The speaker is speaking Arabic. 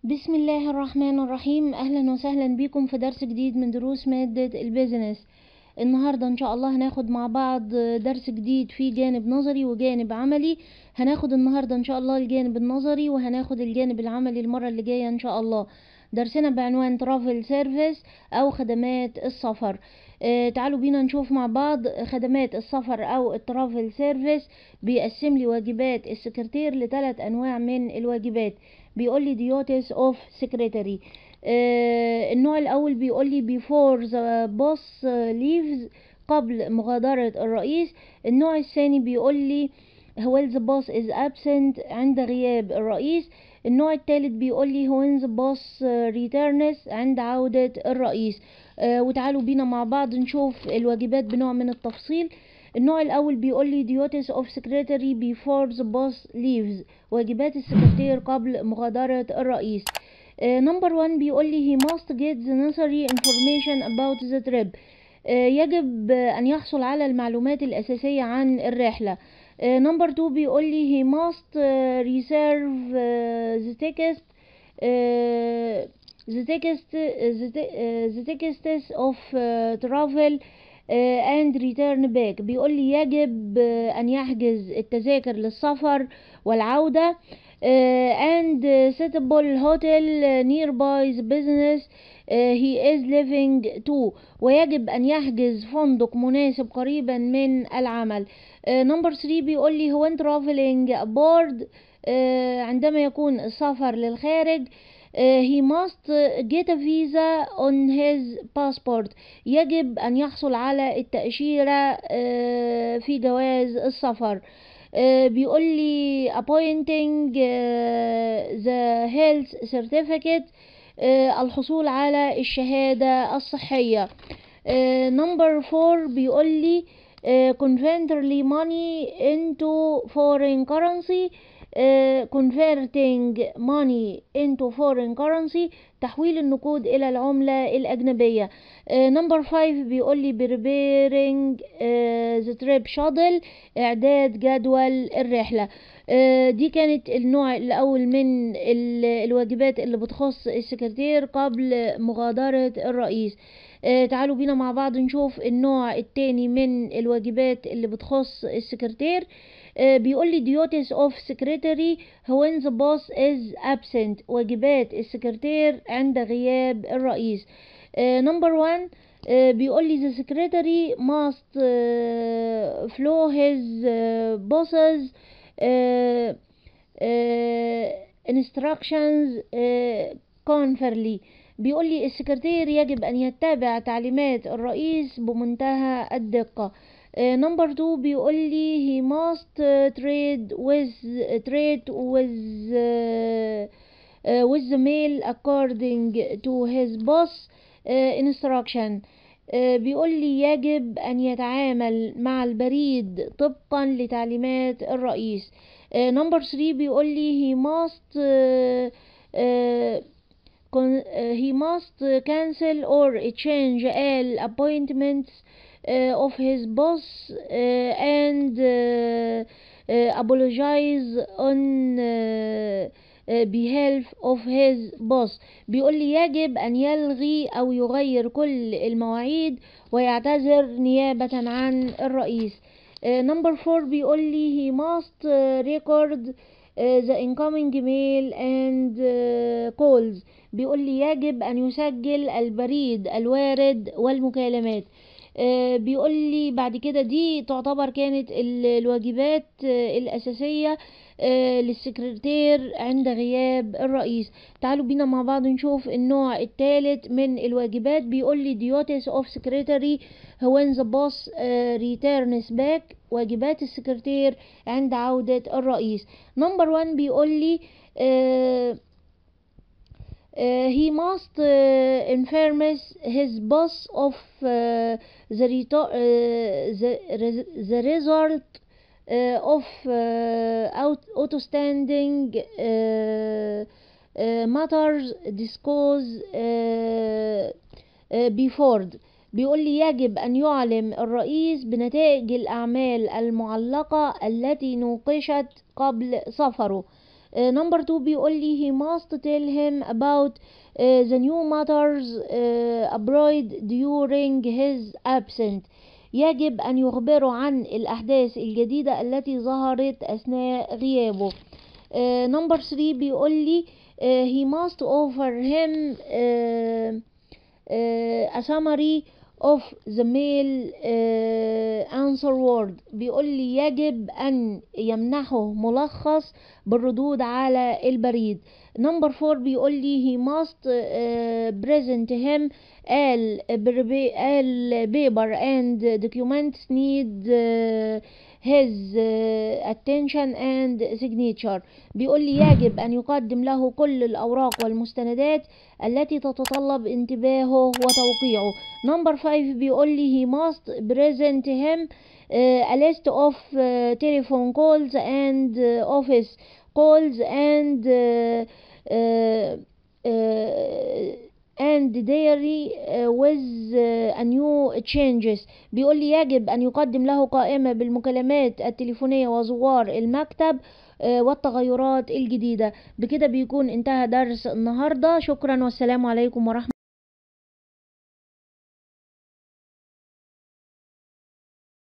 بسم الله الرحمن الرحيم. اهلا وسهلا بكم في درس جديد من دروس مادة البيزنس. النهاردة ان شاء الله هناخد مع بعض درس جديد فيه جانب نظري وجانب عملي. هناخد النهاردة ان شاء الله الجانب النظري وهناخد الجانب العملي المرة اللي جاية ان شاء الله. درسنا بعنوان ترافل سيرفيس او خدمات السفر. تعالوا بينا نشوف مع بعض خدمات السفر او الترافل سيرفيس. بيقسم لي واجبات السكرتير لثلاث انواع من الواجبات. بيقول لي duties of secretary. النوع الاول بيقول لي before the boss leaves، قبل مغادرة الرئيس. النوع الثاني بيقول لي when the boss is absent، عند غياب الرئيس. النوع الثالث بيقول لي when the boss returns، عند عودة الرئيس. وتعالوا بينا مع بعض نشوف الواجبات بنوع من التفصيل. النوع الأول بيقول لي duties of secretary before the boss leaves، واجبات السكرتير قبل مغادرة الرئيس. نمبر 1 بيقول لي he must get the necessary information about the trip. يجب أن يحصل على المعلومات الأساسية عن الرحلة. نمبر 2 بيقول لي he must reserve the text the texts of travel and return back. بيقول لي يجب أن يحجز التذاكر للسفر والعودة and suitable hotel nearby the business he is living to، ويجب أن يحجز فندق مناسب قريبا من العمل. نمبر 3 بيقول لي when traveling abroad، عندما يكون السفر للخارج he must get a visa on his passport، يجب أن يحصل على التأشيرة في جواز السفر. بيقول لي appointing the health certificate، الحصول على الشهادة الصحية. نمبر 4 بيقول لي converting money into foreign currency، converting money into foreign currency، تحويل النقود إلى العملة الأجنبية. نمبر 5 بيقول لي preparing the trip schedule، إعداد جدول الرحلة. دي كانت النوع الأول من الواجبات اللي بتخص السكرتير قبل مغادرة الرئيس. تعالوا بينا مع بعض نشوف النوع التاني من الواجبات اللي بتخص السكرتير. بيقول لي duties of secretary when the boss is absent، واجبات السكرتير عند غياب الرئيس. نمبر 1 بيقول لي the secretary must follow his boss's instructions conferly. بيقول لي السكرتير يجب أن يتبع تعليمات الرئيس بمنتهى الدقة. نمبر 2 بيقول لي he must trade with the mail according to his boss instruction. بيقول لي يجب أن يتعامل مع البريد طبقا لتعليمات الرئيس. نمبر 3 بيقول لي he must cancel or change all appointments of his boss and apologize on behalf of his boss. بيقول لي يجب أن يلغي أو يغير كل المواعيد ويعتذر نيابة عن الرئيس. نمبر 4 بيقول لي he must record the incoming mail and calls. بيقول لي يجب أن يسجل البريد الوارد والمكالمات. بيقول لي بعد كده دي تعتبر كانت الواجبات الأساسية للسكرتير عند غياب الرئيس. تعالوا بينا مع بعض نشوف النوع الثالث من الواجبات. بيقول لي duties of secretary when the boss returns back، واجبات السكرتير عند عودة الرئيس. نمبر 1 بيقول لي he must inform his boss of the result of outstanding matters discussed before. بيقول لي يجب أن يعلم الرئيس بنتائج الأعمال المعلقة التي نوقشت قبل سفره. Number 2 بيقول لي he must tell him about the new matters abroad during his absence. يجب أن يخبره عن الأحداث الجديدة التي ظهرت أثناء غيابه. Number 3 بيقول لي he must offer him a summary of the mail answer word. بيقول لي يجب أن يمنحه ملخص بالردود على البريد. Number 4 بيقول لي he must present him all paper and documents need his attention and signature. بيقول لي يجب أن يقدم له كل الأوراق والمستندات التي تتطلب انتباهه وتوقيعه. Number 5 بيقول لي he must present him a list of telephone calls and office calls and diary with a new changes. بيقول لي يجب أن يقدم له قائمة بالمكالمات التليفونية وزوار المكتب والتغيرات الجديدة. بكده بيكون انتهى درس النهاردة. شكرا والسلام عليكم ورحمة